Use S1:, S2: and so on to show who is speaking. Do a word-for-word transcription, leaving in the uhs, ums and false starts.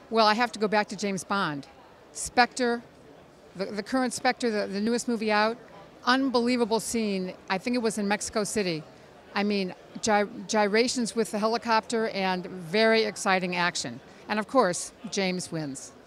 S1: Well, I have to go back to James Bond. Spectre, the, the current Spectre, the, the newest movie out, unbelievable scene. I think it was in Mexico City. I mean, gy gyrations with the helicopter and very exciting action. And of course, James wins.